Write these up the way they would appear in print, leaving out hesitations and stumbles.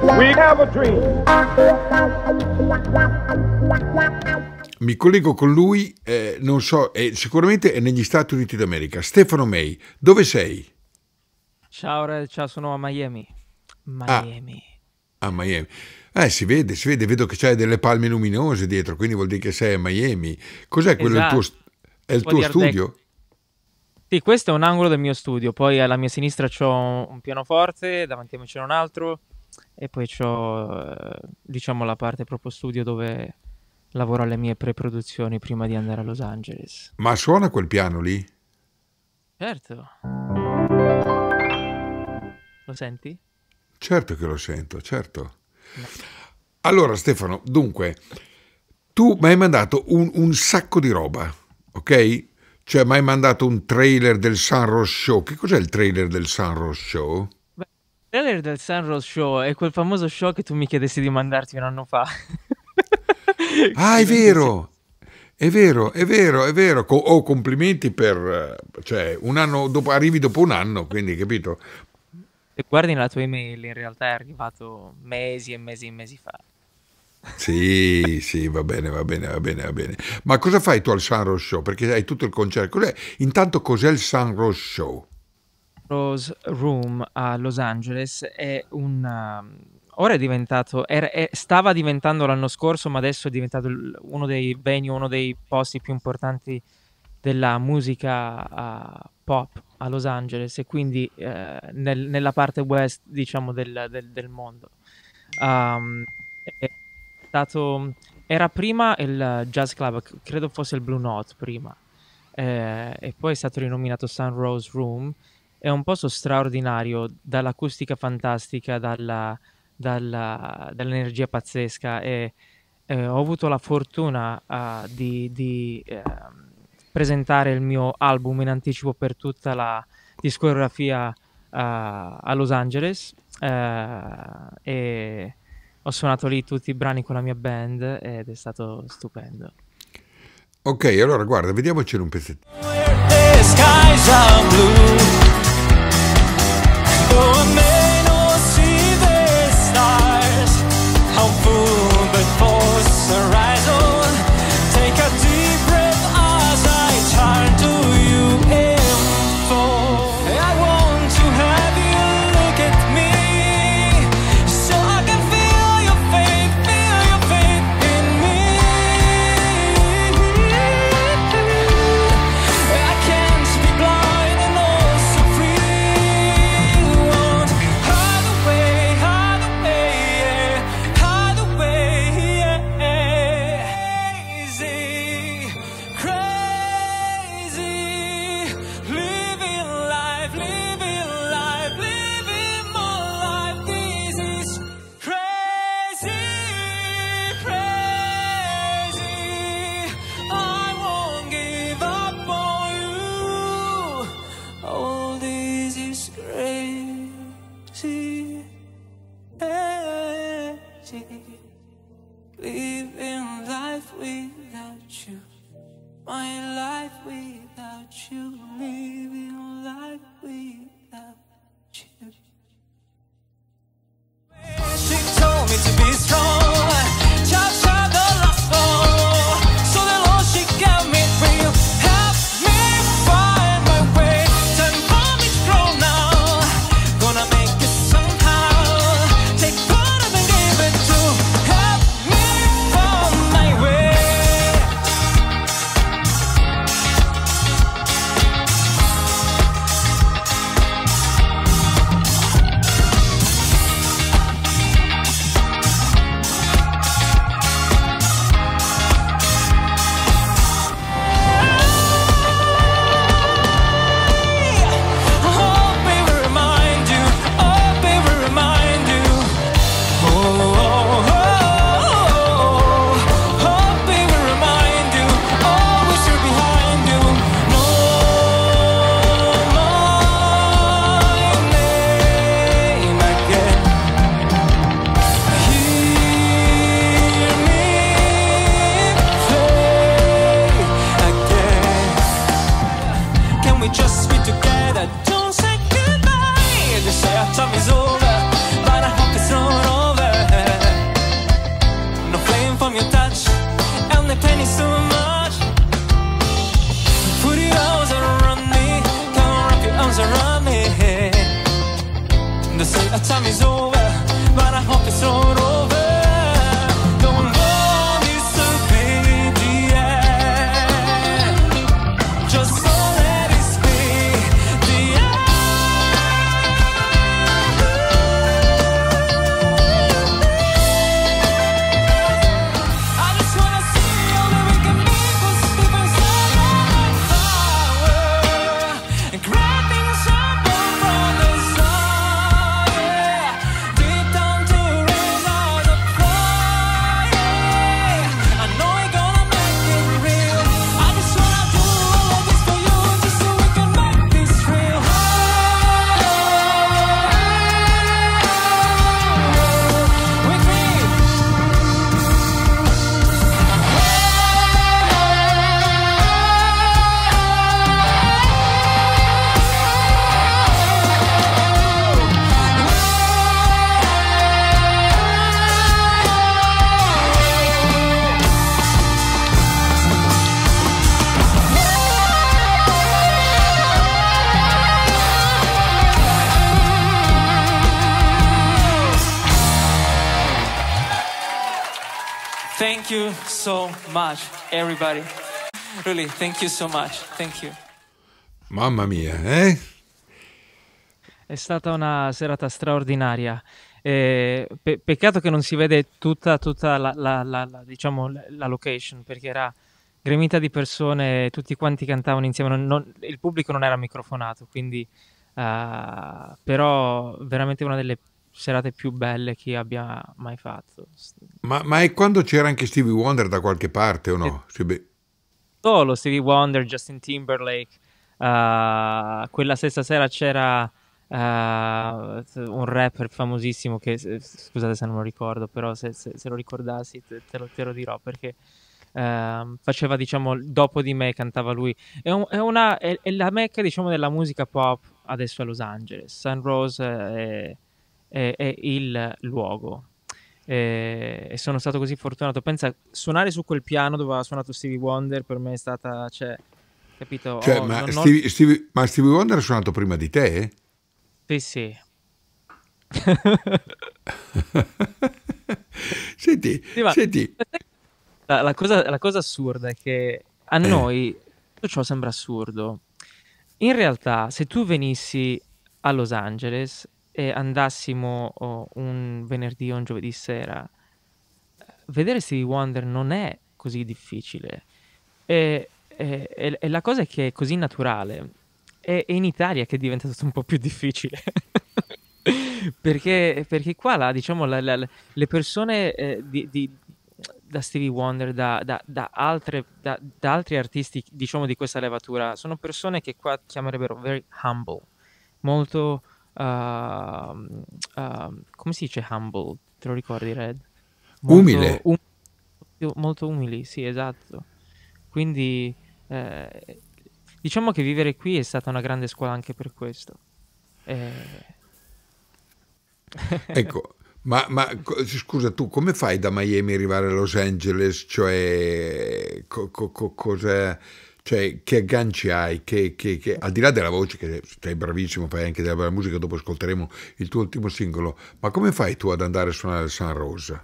We have a dream. Mi collego con lui, non so, sicuramente è negli Stati Uniti d'America. Stefano May, dove sei? Ciao, ciao, sono a Miami. Miami. A Miami. Si vede, vedo che c'hai delle palme luminose dietro, quindi vuol dire che sei a Miami. Cos'è quello? Esatto. È il tuo studio? Sì, questo è un angolo del mio studio, poi alla mia sinistra c'ho un pianoforte, davanti a me c'è un altro, e poi c'ho, diciamo, la parte proprio studio dove lavoro alle mie pre-produzioni prima di andare a Los Angeles. Ma suona quel piano lì? Certo. Lo senti? Certo che lo sento, certo. No. Allora Stefano, dunque, tu mi hai mandato un sacco di roba, ok? Cioè mi hai mandato un trailer del Sunrose Show. Che cos'è il trailer del Sunrose Show? Beh, il trailer del Sunrose Show è quel famoso show che tu mi chiedesti di mandarti un anno fa. Ah, è vero! È vero. Complimenti per... cioè, un anno dopo, arrivi dopo un anno, quindi, capito? Se guardi nella tua email, in realtà è arrivato mesi e mesi fa. Sì, va bene. Ma cosa fai tu al Sunrose Show? Perché hai tutto il concerto. Intanto cos'è il Sunrose Show? Rose Room a Los Angeles è ora è diventato, stava diventando l'anno scorso, ma adesso è diventato uno dei venue, uno dei posti più importanti della musica pop a Los Angeles, e quindi nella parte west, diciamo, del mondo. Era prima il Jazz Club, credo fosse il Blue Note prima, e poi è stato rinominato Sunrose Room. È un posto straordinario, dall'acustica fantastica, dall'energia pazzesca, e ho avuto la fortuna di presentare il mio album in anticipo per tutta la discografia a Los Angeles, e ho suonato lì tutti i brani con la mia band ed è stato stupendo. Ok, allora guarda, vediamocene un pezzettino. time is over, but I hope it's not over. Don't want this to be the end. Just don't let it be the end. I just wanna see all that we can be, 'cause deep inside I'm on fire, and grabbing someone from the sun, yeah. Deep down to raise all the fire. I know we're gonna make it real. I just wanna do all of this for you, just so we can make this real. With me. Thank you so much, everybody. Really, thank you so much. Thank you. Mamma mia, eh? È stata una serata straordinaria. Peccato che non si vede tutta diciamo, la location, perché era gremita di persone, tutti quanti cantavano insieme, il pubblico non era microfonato, quindi però veramente una delle serate più belle che abbia mai fatto. Ma è quando c'era anche Stevie Wonder da qualche parte o no? Sì, beh. Solo Stevie Wonder, Justin Timberlake. Quella stessa sera c'era un rapper famosissimo che, scusate se non lo ricordo, però se lo ricordassi te lo dirò, perché faceva, diciamo, dopo di me, cantava lui. È la mecca, diciamo, della musica pop adesso a Los Angeles. Sun Rose è il luogo. E sono stato così fortunato. Pensa, suonare su quel piano dove ha suonato Stevie Wonder per me è stata, cioè, capito? Cioè, ma Stevie Wonder ha suonato prima di te? Sì. Senti, Sì, ma senti. la cosa assurda è che a noi tutto ciò sembra assurdo. In realtà, se tu venissi a Los Angeles e andassimo un venerdì o un giovedì sera, vedere Stevie Wonder non è così difficile. E la cosa è che è così naturale. È in Italia che è diventato un po' più difficile. perché qua, diciamo, le persone da Stevie Wonder, da altri artisti, diciamo, di questa levatura, sono persone che qua chiamerebbero very humble, molto come si dice humble? Te lo ricordi, Red? Umile. Molto umili, sì, esatto. Quindi diciamo che vivere qui è stata una grande scuola anche per questo. Ecco, ma scusa, tu come fai da Miami arrivare a Los Angeles? Cioè, cosa, cioè, che agganci hai? Che al di là della voce, che sei bravissimo, fai anche della bella musica, dopo ascolteremo il tuo ultimo singolo, ma come fai tu ad andare a suonare il Sun Rose?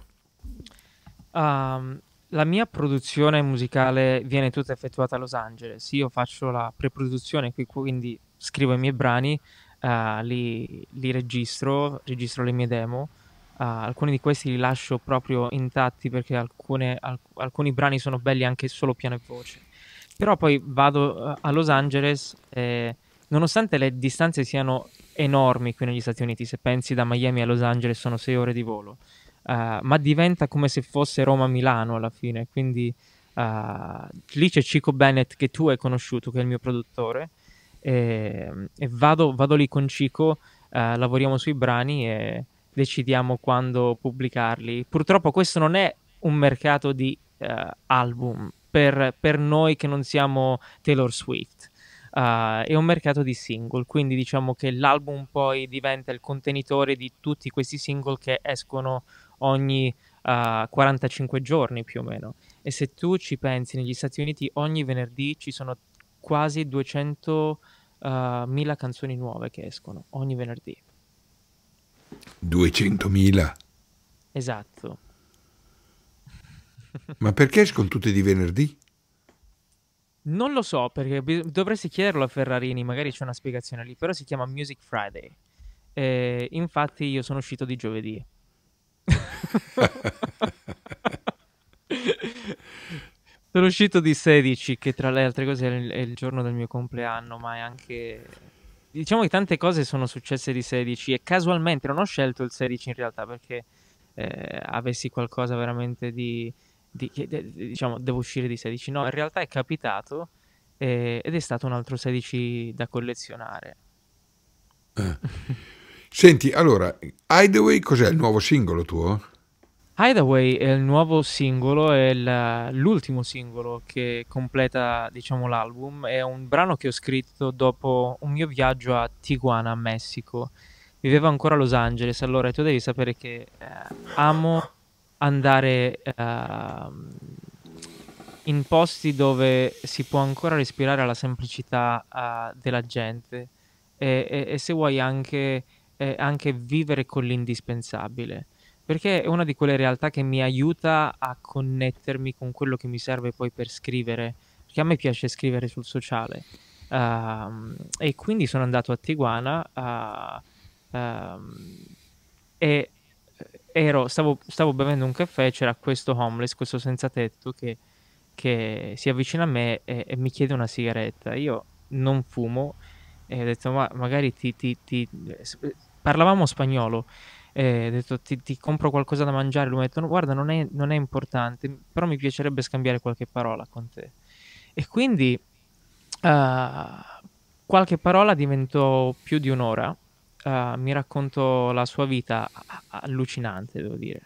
La mia produzione musicale viene tutta effettuata a Los Angeles. Io faccio la pre-produzione qui, quindi scrivo i miei brani, li registro le mie demo. Alcuni di questi li lascio proprio intatti perché alcuni brani sono belli anche solo piano e voce. Però poi vado a Los Angeles, nonostante le distanze siano enormi qui negli Stati Uniti. Se pensi da Miami a Los Angeles sono 6 ore di volo. Ma diventa come se fosse Roma-Milano alla fine, quindi lì c'è Chico Bennett, che tu hai conosciuto, che è il mio produttore, e vado lì con Chico, lavoriamo sui brani e decidiamo quando pubblicarli. Purtroppo questo non è un mercato di album per noi che non siamo Taylor Swift. È un mercato di single, quindi diciamo che l'album poi diventa il contenitore di tutti questi single che escono ogni 45 giorni più o meno. E se tu ci pensi, negli Stati Uniti ogni venerdì ci sono quasi 200.000 canzoni nuove che escono ogni venerdì. 200.000? Esatto. Ma perché escono tutti di venerdì? Non lo so, perché dovresti chiederlo a Ferrarini, magari c'è una spiegazione lì, però si chiama Music Friday. Infatti io sono uscito di giovedì. Sono uscito di 16, che tra le altre cose è il giorno del mio compleanno, ma è anche... Diciamo che tante cose sono successe di 16 e casualmente non ho scelto il 16 in realtà perché avessi qualcosa veramente diciamo, devo uscire di 16. No, in realtà è capitato ed è stato un altro 16 da collezionare. Senti, allora, Hideaway cos'è il nuovo singolo tuo? Hideaway è il nuovo singolo, è l'ultimo singolo che completa, diciamo, l'album. È un brano che ho scritto dopo un mio viaggio a Tijuana, Messico. Vivevo ancora a Los Angeles, allora tu devi sapere che amo andare in posti dove si può ancora respirare la semplicità della gente e se vuoi anche vivere con l'indispensabile perché è una di quelle realtà che mi aiuta a connettermi con quello che mi serve poi per scrivere, perché a me piace scrivere sul sociale. E quindi sono andato a Tijuana e stavo bevendo un caffè, c'era questo homeless, questo senza tetto che si avvicina a me e mi chiede una sigaretta. Io non fumo e ho detto, ma magari parlavamo spagnolo. E ho detto ti compro qualcosa da mangiare. Lui mi ha detto no, guarda non è importante, però mi piacerebbe scambiare qualche parola con te. E quindi qualche parola diventò più di un'ora. Mi raccontò la sua vita allucinante, devo dire.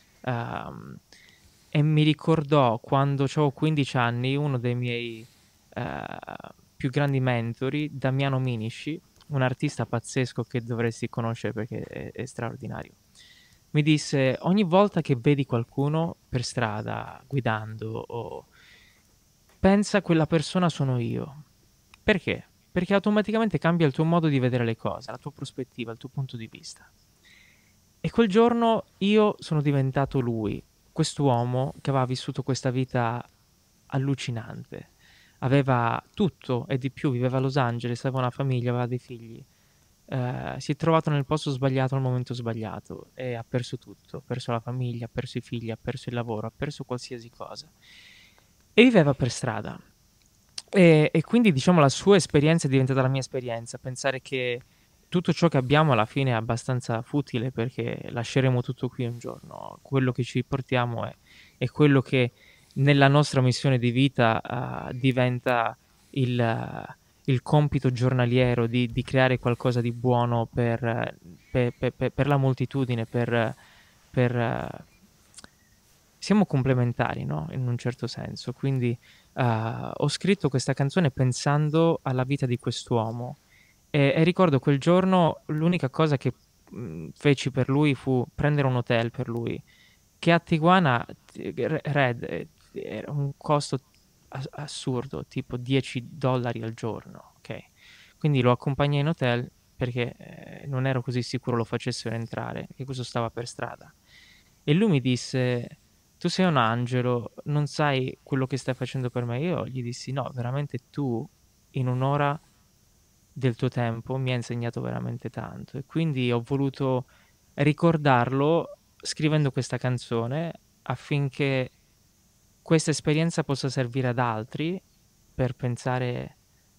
E mi ricordò quando avevo 15 anni uno dei miei più grandi mentori, Damiano Minisci, un artista pazzesco che dovresti conoscere perché è straordinario. Mi disse, ogni volta che vedi qualcuno per strada, guidando, pensa a quella persona sono io. Perché? Perché automaticamente cambia il tuo modo di vedere le cose, la tua prospettiva, il tuo punto di vista. E quel giorno io sono diventato lui, quest'uomo che aveva vissuto questa vita allucinante. Aveva tutto e di più, viveva a Los Angeles, aveva una famiglia, aveva dei figli. Si è trovato nel posto sbagliato al momento sbagliato e ha perso tutto, ha perso la famiglia, ha perso i figli, ha perso il lavoro, ha perso qualsiasi cosa. E viveva per strada. E quindi diciamo la sua esperienza è diventata la mia esperienza, pensare che tutto ciò che abbiamo alla fine è abbastanza futile perché lasceremo tutto qui un giorno. Quello che ci portiamo è quello che nella nostra missione di vita diventa il compito giornaliero di creare qualcosa di buono per la moltitudine, siamo complementari, no? In un certo senso. Quindi ho scritto questa canzone pensando alla vita di quest'uomo e ricordo quel giorno l'unica cosa che feci per lui fu prendere un hotel per lui, che a Tijuana Red era un costo assurdo, tipo $10 al giorno, ok? Quindi lo accompagnai in hotel perché non ero così sicuro lo facessero entrare, che questo stava per strada. E lui mi disse, tu sei un angelo, non sai quello che stai facendo per me. Io gli dissi, no, veramente tu in un'ora del tuo tempo mi hai insegnato veramente tanto. E quindi ho voluto ricordarlo scrivendo questa canzone affinché questa esperienza possa servire ad altri per pensare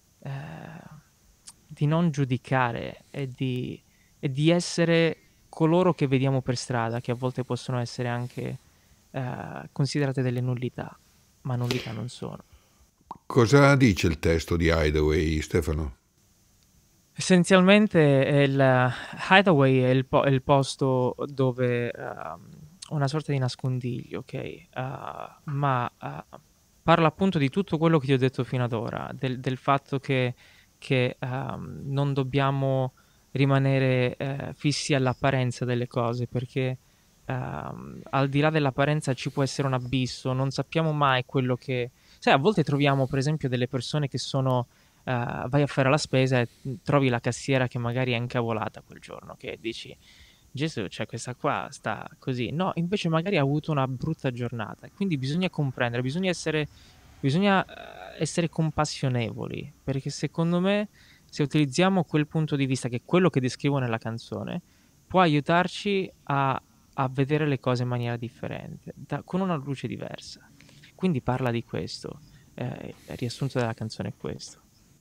di non giudicare e di essere coloro che vediamo per strada, che a volte possono essere anche considerate delle nullità, ma nullità non sono. Cosa dice il testo di Hideaway, Stefano? Essenzialmente Hideaway è il posto dove una sorta di nascondiglio, ok? Ma parla appunto di tutto quello che ti ho detto fino ad ora, del fatto che non dobbiamo rimanere fissi all'apparenza delle cose, perché al di là dell'apparenza ci può essere un abisso, non sappiamo mai quello che... Sai, a volte troviamo per esempio delle persone che sono... vai a fare la spesa e trovi la cassiera che magari è incavolata quel giorno, che dici Gesù, cioè questa qua sta così. No, invece magari ha avuto una brutta giornata. Quindi bisogna comprendere, bisogna essere compassionevoli, perché secondo me se utilizziamo quel punto di vista, che è quello che descrivo nella canzone, può aiutarci a vedere le cose in maniera differente, con una luce diversa. Quindi parla di questo. Il riassunto della canzone è questo.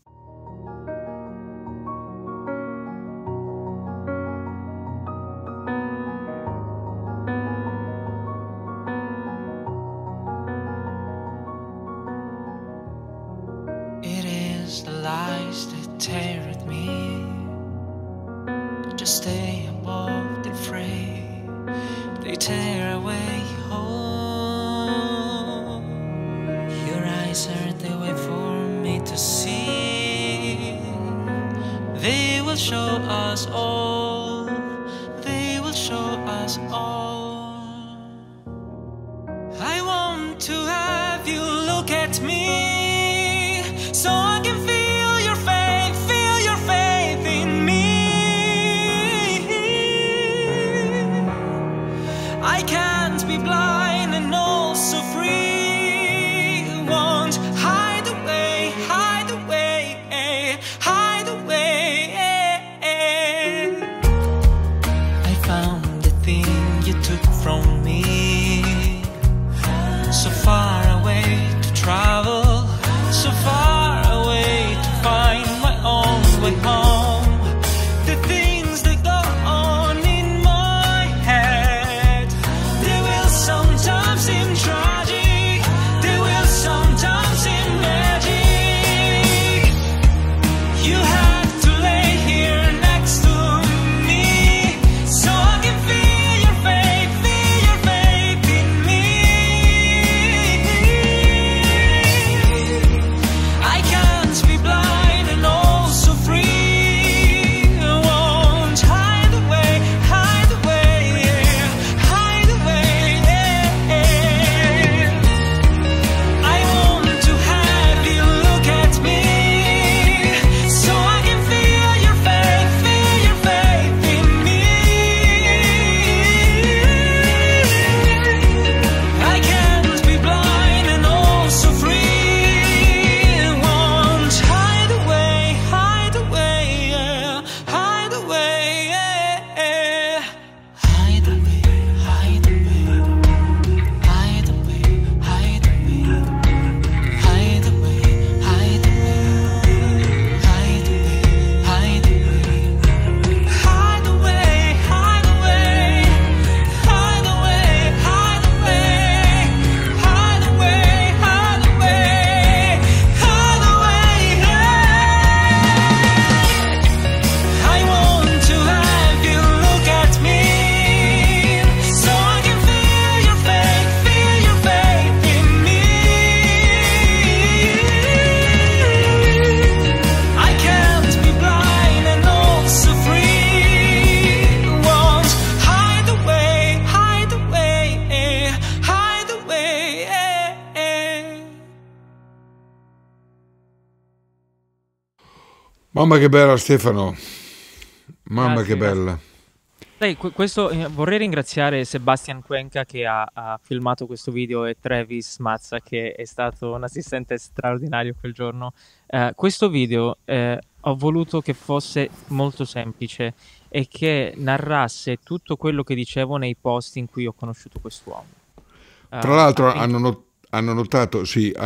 It is the lies that tear at me. Just stay above the fray. They tear away hope. Your eyes are the way for me to see. They will show us all. They will show us all. I want to have you look at me, so I can feel your faith in me. I can't be blind and also free. Won't hide away, hide away, hide away. I found the thing you took from me, so far away to travel, so far away to find my own way home. The things that go on in my head, they will sometimes seem tragic, they will sometimes seem magic. You had to lay here next to me, so I can feel your faith in me. I can't be blind and also free. Won't hide away, hide away, hide away. I want to have you look at me, so I can feel your faith in me. I can't be blind and also free. Won't hide away, hide away, hide away, hide away, hide away, hide away, hide away, hide away, hide away, hide away, hide away, hide away, hide away, hide away, hide away, hide away, hide away, hide away. I want to have you look at me, so I can feel your faith in me. I can't be blind and also free. Won't hide away, hide away, hide away. Mamma che bella Stefano, mamma Grazie, che grazie. bella. Sai, questo, vorrei ringraziare Sebastian Cuenca che ha filmato questo video e Travis Mazza che è stato un assistente straordinario quel giorno. Questo video ho voluto che fosse molto semplice e che narrasse tutto quello che dicevo nei posti in cui ho conosciuto quest'uomo. Tra l'altro Quindi- hanno notato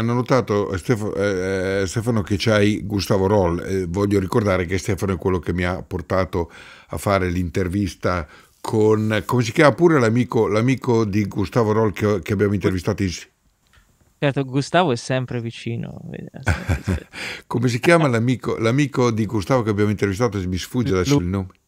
Stefano che c'hai Gustavo Roll. Voglio ricordare che Stefano è quello che mi ha portato a fare l'intervista con, come si chiama pure l'amico di Gustavo Roll che abbiamo intervistato certo, Gustavo è sempre vicino. come si chiama l'amico di Gustavo che abbiamo intervistato? Mi sfugge adesso il nome.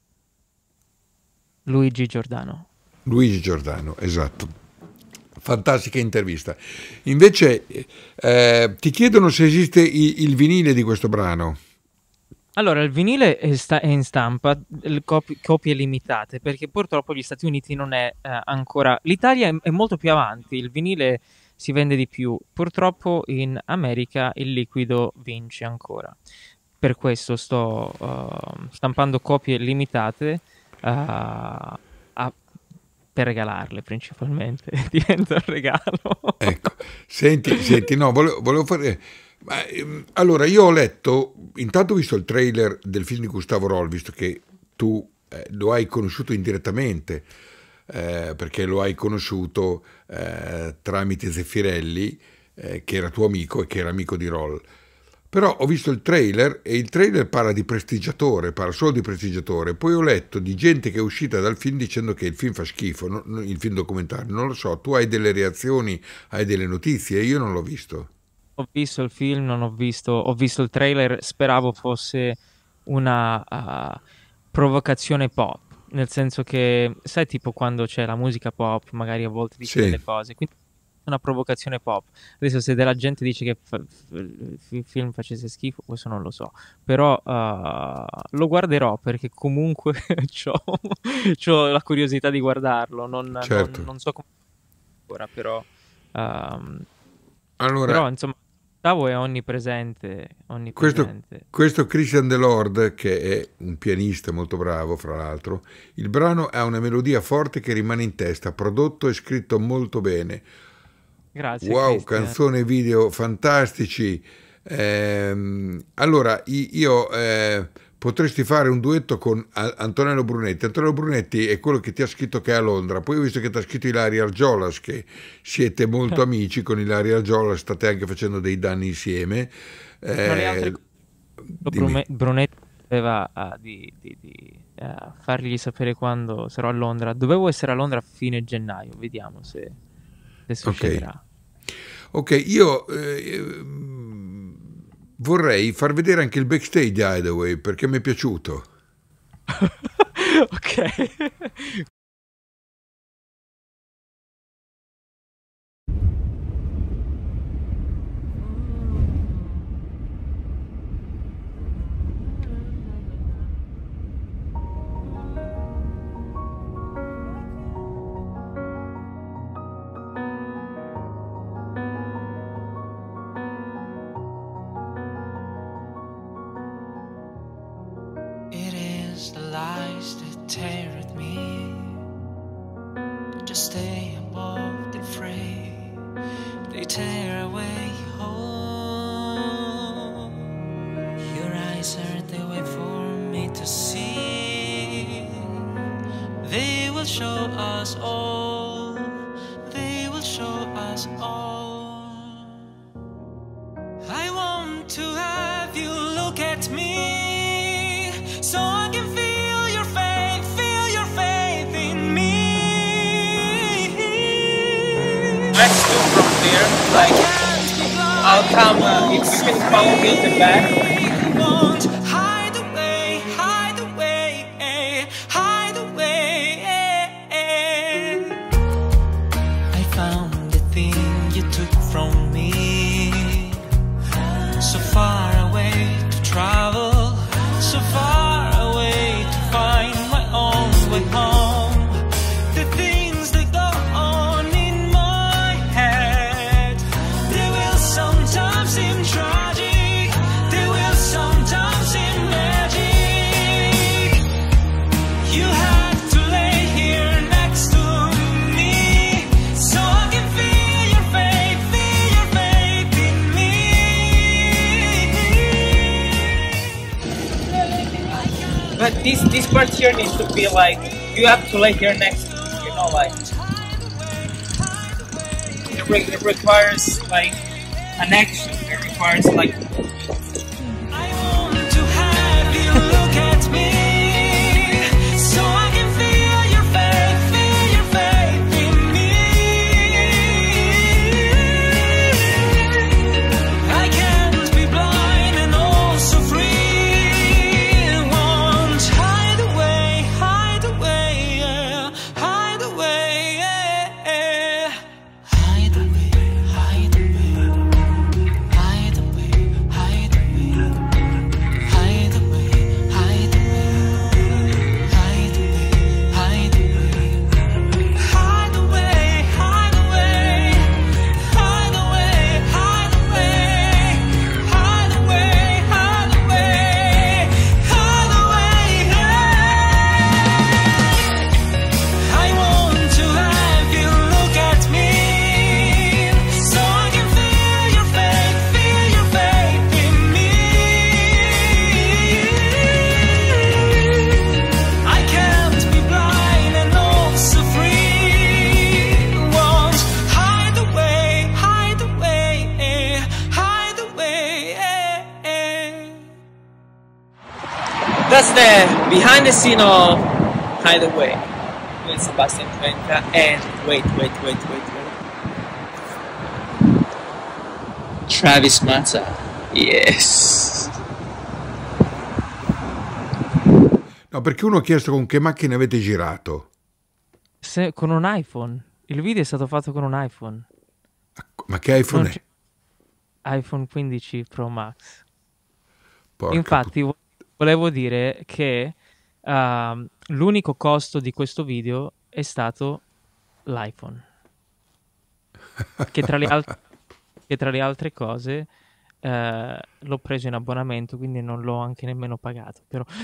Luigi Giordano. Luigi Giordano, esatto. Fantastica intervista. Invece ti chiedono se esiste il vinile di questo brano. Allora, il vinile è in stampa, copie limitate, perché purtroppo gli Stati Uniti non è ancora... L'Italia è molto più avanti, il vinile si vende di più. Purtroppo in America il liquido vince ancora. Per questo sto stampando copie limitate per regalarle principalmente. Diventa un regalo. Ecco, senti, no, volevo fare... allora, io ho letto, intanto ho visto il trailer del film di Gustavo Roll, visto che tu lo hai conosciuto indirettamente, perché lo hai conosciuto tramite Zeffirelli, che era tuo amico e che era amico di Roll. Però ho visto il trailer e il trailer parla di prestigiatore, parla solo di prestigiatore. Poi ho letto di gente che è uscita dal film dicendo che il film fa schifo, il film documentario. Non lo so, tu hai delle reazioni, hai delle notizie, io non l'ho visto. Ho visto il film, non ho visto il trailer, speravo fosse una provocazione pop, nel senso che, sai, tipo quando c'è la musica pop, magari a volte dice Sì. delle cose, quindi una provocazione pop. Adesso se della gente dice che il film facesse schifo, questo non lo so, però lo guarderò perché comunque c'ho la curiosità di guardarlo, Certo. non so come ora, però Allora, insomma Gustavo è onnipresente. questo Christian Delord, che è un pianista molto bravo, fra l'altro, il brano ha una melodia forte che rimane in testa, prodotto e scritto molto bene. Grazie, Wow, Christian. canzone e video fantastici. Allora, io potresti fare un duetto con Antonello Brunetti. Antonello Brunetti è quello che ti ha scritto che è a Londra. Poi ho visto che ti ha scritto Ilaria Argiolas, che siete molto amici con Ilaria Argiolas, state anche facendo dei danni insieme. Tra le altre Dimmi. Brunetti doveva fargli sapere quando sarò a Londra. Dovevo essere a Londra a fine gennaio, vediamo se succederà. Ok, io vorrei far vedere anche il backstage di Hideaway perché mi è piaciuto. Ok. It is the lies that tear at me to stay above the fray. They tear away hope. Your eyes are the way for me to see. They will show us all. They will show us all. I want to have you look at me, so I can feel your faith in me. Let's do from there. Like, I'll come if you can follow me to the back. Won't hide away, hide away, hide away. I found the thing you took from me, so far away to travel, so far away to find my own way home. The things that go on in my head, they will sometimes seem tragic, they will sometimes seem magic. You had to lay here next to me, so I can feel your faith in me. But this part here needs to be like, you have to lay here next to me, you know, like, it requires like an action, it requires like, I want to have you look at me, so I can feel your faith in me. I can't be blind and also free. Won't hide away, hide away, hide away, hide away, hide away, hide away, hide away. the behind the scene of Hideaway with Sebastian Cuenca and wait. Travis Mazza. Yes. No, perché uno ha chiesto con che macchina avete girato. Con un iPhone. Il video è stato fatto con un iPhone. Ma che iPhone Non è? iPhone 15 Pro Max. Porca Infatti, volevo dire che l'unico costo di questo video è stato l'iPhone. Che tra le altre cose l'ho preso in abbonamento, quindi non l'ho anche nemmeno pagato.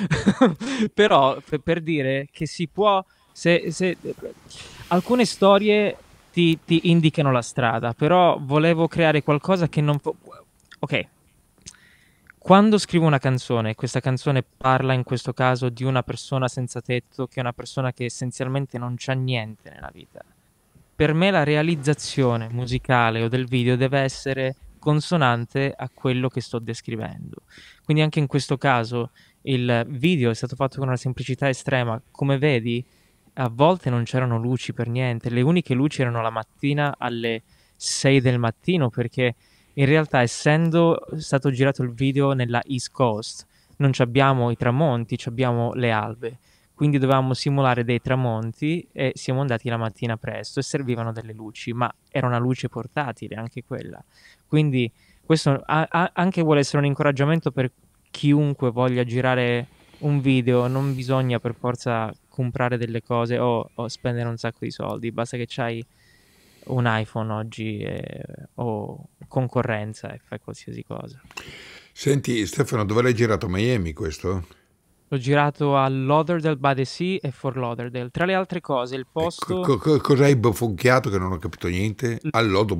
Però per dire che si può. Se alcune storie ti indicano la strada, però volevo creare qualcosa che non può. Ok. Quando scrivo una canzone, questa canzone parla in questo caso di una persona senza tetto, che è una persona che essenzialmente non c'ha niente nella vita. Per me la realizzazione musicale o del video deve essere consonante a quello che sto descrivendo. Quindi anche in questo caso il video è stato fatto con una semplicità estrema. Come vedi, a volte non c'erano luci per niente. Le uniche luci erano la mattina alle 6 del mattino, perché in realtà, essendo stato girato il video nella East Coast, non abbiamo i tramonti, abbiamo le albe. Quindi dovevamo simulare dei tramonti e siamo andati la mattina presto e servivano delle luci, ma era una luce portatile anche quella. Quindi questo anche vuole essere un incoraggiamento per chiunque voglia girare un video. Non bisogna per forza comprare delle cose o spendere un sacco di soldi, basta che c'hai un iPhone oggi o concorrenza e fai qualsiasi cosa. Senti Stefano, dove l'hai girato? Miami questo? L'ho girato a Lauderdale by the Sea e Fort Lauderdale. Tra le altre cose, il posto... Cos'hai bofonchiato che non ho capito niente? Cazzo.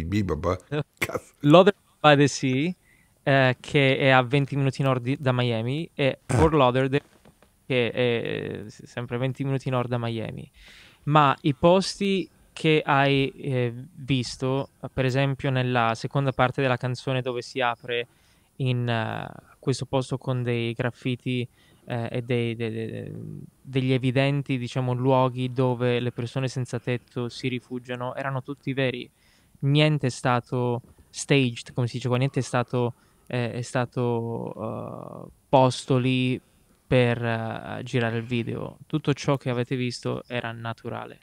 Lauderdale by the Sea, che è a 20 minuti nord da Miami, e Fort Lauderdale, che è sempre 20 minuti nord da Miami. Ma i posti che hai visto, per esempio nella seconda parte della canzone dove si apre in questo posto con dei graffiti e degli evidenti, diciamo, luoghi dove le persone senza tetto si rifugiano, erano tutti veri. Niente è stato staged, come si dice qua, niente è stato posto lì per girare il video. Tutto ciò che avete visto era naturale.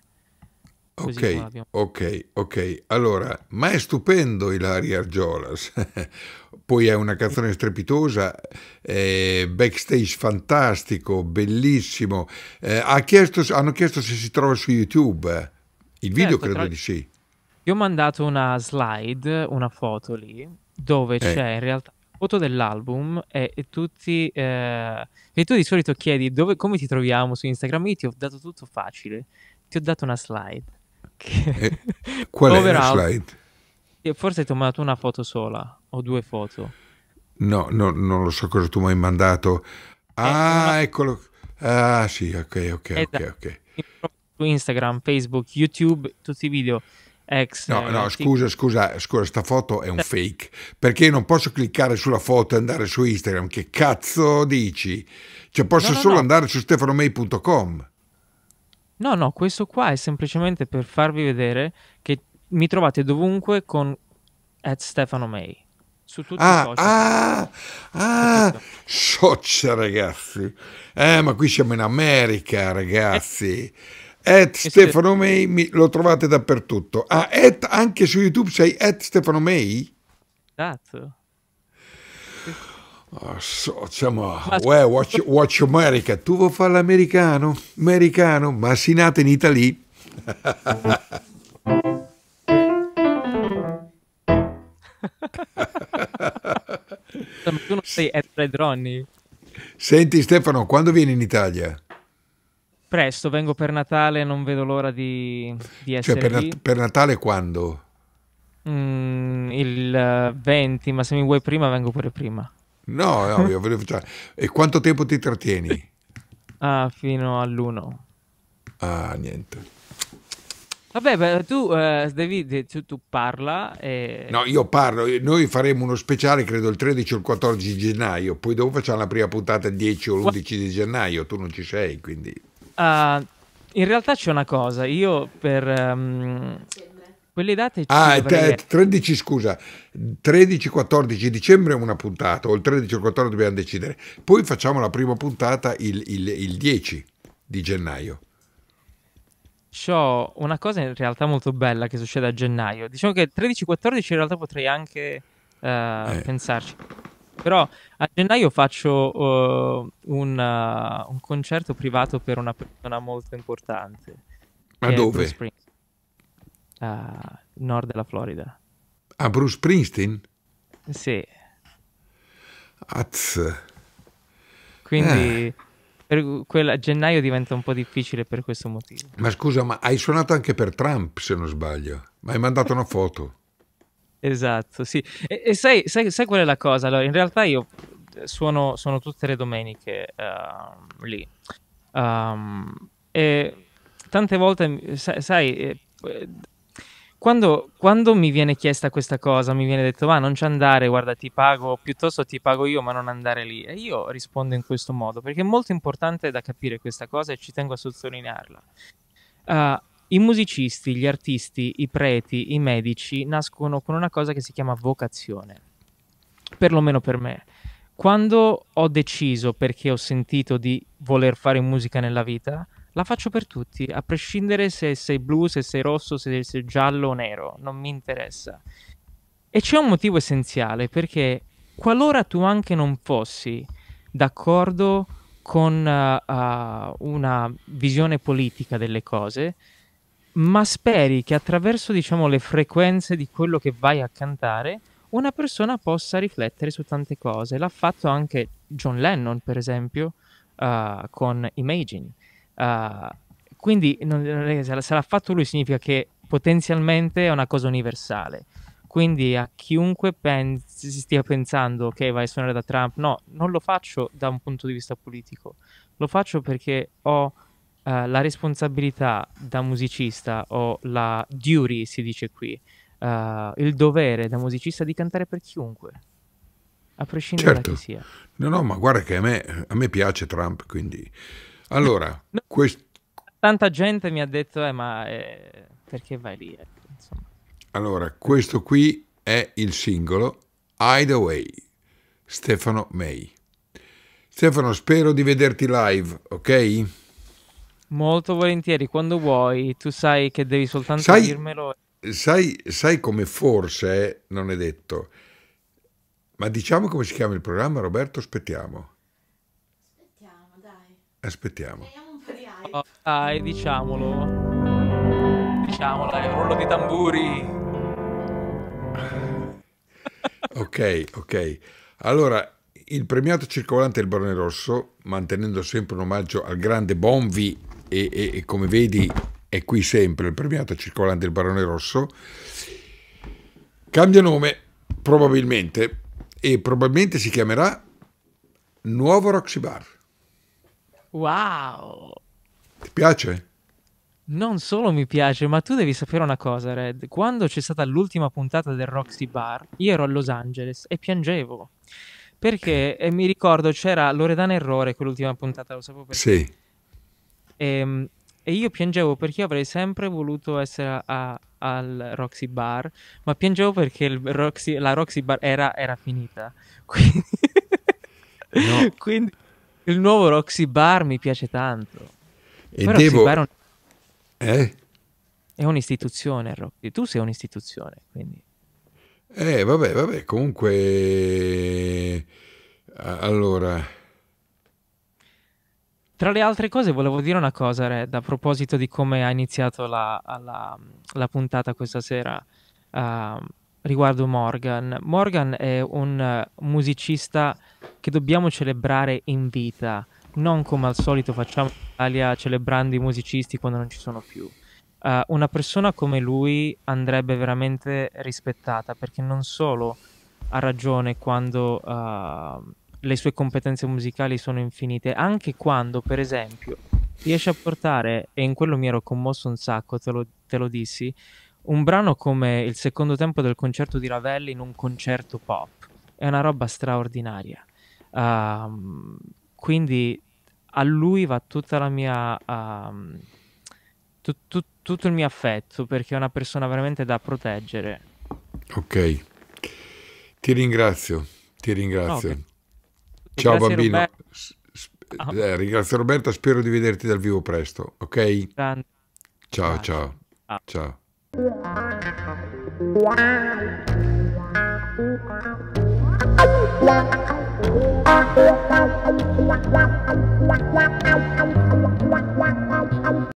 Ok. Allora, ma è stupendo Ilaria Argiolas. Poi è una canzone strepitosa, backstage fantastico, bellissimo. Hanno chiesto se si trova su YouTube. Il video Certo, credo di sì. Io ho mandato una slide, una foto lì, dove c'è in realtà la foto dell'album e tutti... e tu di solito chiedi come ti troviamo su Instagram. Io ti ho dato tutto facile. Ti ho dato una slide. Qual è la slide? Forse ti ho mandato una foto sola o due foto. No, non lo so cosa tu mi hai mandato. Eccolo. Ah, sì, ok. Su Instagram, Facebook, YouTube, tutti i video. No, scusa, sta foto è un fake. Perché io non posso cliccare sulla foto e andare su Instagram. Che cazzo dici? Cioè, posso solo andare su stefanomei.com. No, questo qua è semplicemente per farvi vedere che mi trovate dovunque con @StefanoMei su tutti i social. Soccia ragazzi. Ma qui siamo in America, ragazzi. @StefanoMei lo trovate dappertutto. Anche su YouTube sei @StefanoMei? Esatto. Watch America. Tu vuoi fare l'americano? Americano? Ma si nata in Italia. Tu non sei Red Ronnie. Senti Stefano, quando vieni in Italia? Presto, vengo per Natale, non vedo l'ora di essere lì. Per Natale quando? Il 20, ma se mi vuoi prima vengo pure prima. No, io volevo... E quanto tempo ti trattieni? Fino all'1. Niente. Vabbè, beh, tu, tu parla e... No, io parlo, noi faremo uno speciale credo il 13 o il 14 di gennaio, poi dopo facciamo la prima puntata il 10 o l'11 di gennaio, tu non ci sei, quindi... Ah, in realtà c'è una cosa, io per quelle date ci Ah, dovrei... 13, scusa, 13-14 dicembre è una puntata, o il 13 o il 14 dobbiamo decidere. Poi facciamo la prima puntata il 10 di gennaio. C'ho una cosa in realtà molto bella che succede a gennaio. Diciamo che 13-14 in realtà potrei anche pensarci. Però a gennaio faccio un concerto privato per una persona molto importante. Ma che è dove? Bruce Springsteen, a nord della Florida. A Bruce Springsteen? Sì, Az. quindi a gennaio diventa un po' difficile per questo motivo. Ma scusa, ma hai suonato anche per Trump, se non sbaglio? Mi hai mandato una foto. Esatto, sì. E sai qual è la cosa? Allora, in realtà io suono tutte le domeniche lì. E tante volte, sai, quando mi viene chiesta questa cosa, mi viene detto, va, non ci andare, guarda, ti pago, piuttosto ti pago io, ma non andare lì. E io rispondo in questo modo, perché è molto importante da capire questa cosa e ci tengo a sottolinearla. I musicisti, gli artisti, i preti, i medici nascono con una cosa che si chiama vocazione, perlomeno per me. Quando ho deciso, perché ho sentito di voler fare musica nella vita, la faccio per tutti, a prescindere se sei blu, se sei rosso, se sei giallo o nero, non mi interessa. E c'è un motivo essenziale, perché qualora tu anche non fossi d'accordo con una visione politica delle cose, ma speri che attraverso, diciamo, le frequenze di quello che vai a cantare, una persona possa riflettere su tante cose. L'ha fatto anche John Lennon, per esempio, con Imagine. Quindi se l'ha fatto lui significa che potenzialmente è una cosa universale. Quindi a chiunque si stia pensando che vai a suonare da Trump, no, non lo faccio da un punto di vista politico, lo faccio perché ho la responsabilità da musicista, o la duty si dice qui, il dovere da musicista di cantare per chiunque, a prescindere da chi Certo. sia. No, ma guarda che a me piace Trump, quindi... Allora, No, questo... tanta gente mi ha detto, ma perché vai lì? Insomma. Allora, questo qui è il singolo Hideaway, Stefano May. Stefano, spero di vederti live, ok? Molto volentieri, quando vuoi, tu sai che devi soltanto Sai, dirmelo. sai come forse non è detto, ma diciamo come si chiama il programma, Roberto? Aspettiamo. Aspettiamo, dai. Aspettiamo. Creiamo un po' di hype. Oh, dai, diciamolo, dai, un rullo di tamburi. Ok. Allora, il premiato circolante del Barone Rosso, mantenendo sempre un omaggio al grande Bonvi, e come vedi è qui sempre il premiato circolante del Barone Rosso, cambia nome probabilmente, e probabilmente si chiamerà Nuovo Roxy Bar. Wow! Ti piace? Non solo mi piace, ma tu devi sapere una cosa, Red. Quando c'è stata l'ultima puntata del Roxy Bar, io ero a Los Angeles e piangevo. Perché mi ricordo c'era Loredana Errore, quell'ultima puntata, lo sapevo perché. Sì. E io piangevo perché io avrei sempre voluto essere al Roxy Bar, ma piangevo perché la Roxy Bar era finita. Quindi, No. quindi il nuovo Roxy Bar mi piace tanto. E Poi Roxy devo... Bar Eh? è un'istituzione, Roxy. Tu sei un'istituzione, quindi. Vabbè, comunque... Allora... Tra le altre cose volevo dire una cosa, Red, a proposito di come ha iniziato la puntata questa sera riguardo Morgan. Morgan è un musicista che dobbiamo celebrare in vita, non come al solito facciamo in Italia celebrando i musicisti quando non ci sono più. Una persona come lui andrebbe veramente rispettata, perché non solo ha ragione quando le sue competenze musicali sono infinite, anche quando, per esempio, riesce a portare, e in quello mi ero commosso un sacco, te lo te lo dissi, un brano come il secondo tempo del concerto di Ravelli in un concerto pop. È una roba straordinaria. Quindi a lui va tutta la mia... tutto il mio affetto, perché è una persona veramente da proteggere. Ok, ti ringrazio. Ok. Ciao Grazie, bambino. Roberto. Ah. Ringrazio Roberta, spero di vederti dal vivo presto, ok? Grande. Ciao, Baci. ciao, Ah. ciao. Wow.